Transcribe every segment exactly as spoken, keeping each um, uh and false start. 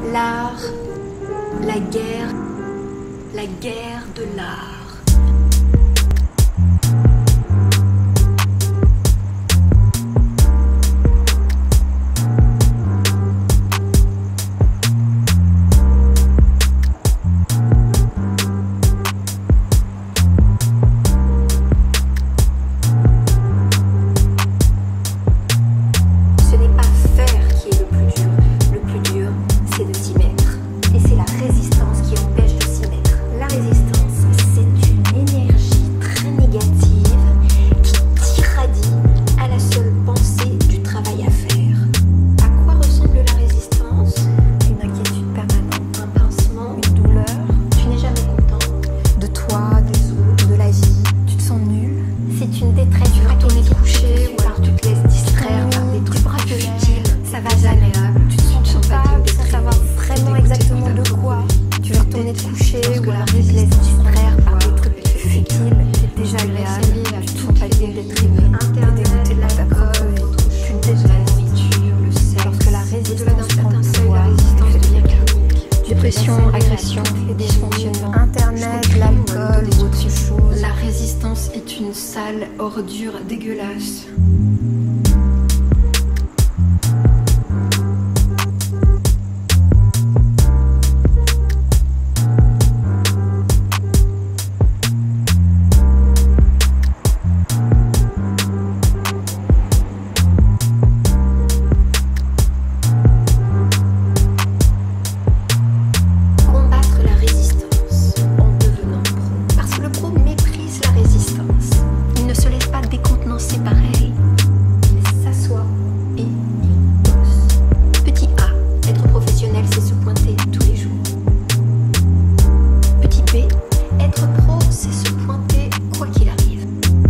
L'art, la guerre, la guerre de l'art. Ce n'est pas faire qui est le plus dur, le plus dur, c'est de s'y mettre. Et c'est la résistance qui empêche de s'y mettre. La résistance, c'est une énergie très négative qui irradie à la seule pensée du travail à faire. À quoi ressemble la résistance? Une inquiétude permanente, un pincement, une douleur. Tu n'es jamais content de toi, des autres, de la vie. Tu te sens nul. C'est une détresse. Tu veux retourner te coucher ou alors tu te laisses distraire par des trucs futiles. Ça va jamais. Tu te sens coupable sans savoir vraiment exactement de quoi. Tu veux retourner te coucher ou alors tu te laisses distraire par des trucs futiles. C'est désagréable. Tu te sens fatigué d'être aimé. T'es dégoûté de ta propre vie. Tu te détestes la nourriture, le sexe. Lorsque la résistance prend le pouvoir, tu deviens chronique. Dépression, agression, les dysfonctionnements. Internet, l'alcool ou autre chose. La résistance est une sale ordure dégueulasse. Combattre la résistance en devenant pro. Parce que le pro méprise la résistance. Il ne se laisse pas décontenancer par elle. Il s'assoit et il bosse. Petit A, être professionnel, c'est se pointer tous les jours. Petit B, être pro, c'est se pointer quoi qu'il arrive.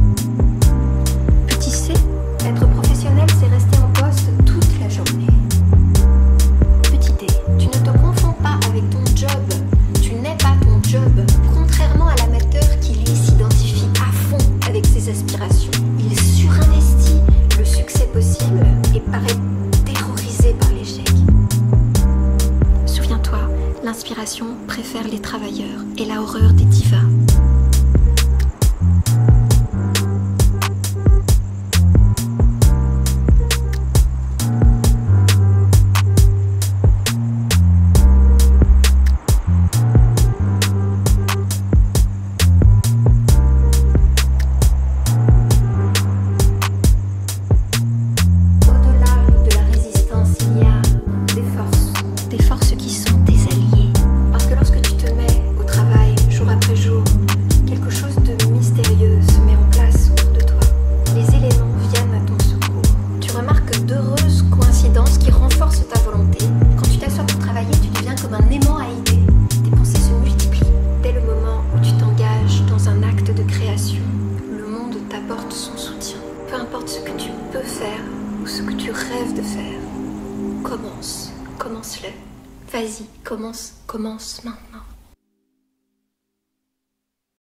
Petit C, être professionnel, c'est rester en poste toute la journée. Petit D, tu ne te confonds pas avec ton job. Tu n'es pas ton job. Contrairement à l'amateur qui lui s'identifie à fond avec ses aspirations. Il surinvestit le succès possible et paraît terrorisé par l'échec. Souviens-toi, l'inspiration préfère les travailleurs et la horreur des divas. Au-delà de la résistance, il y a des forces, des forces qui sont tes alliés. Parce que lorsque tu te mets au travail, jour après jour, quelque chose de mystérieux se met en place autour de toi. Les éléments viennent à ton secours. Tu remarques d'heureuses coïncidences qui renforcent ta volonté. Quand tu t'assois pour travailler, tu deviens comme un aimant à idées. Tes pensées se multiplient. Dès le moment où tu t'engages dans un acte de création, le monde t'apporte son soutien. Peu importe ce que tu peux faire ou ce que tu rêves de faire, commence, commence-le. Vas-y, commence, commence maintenant.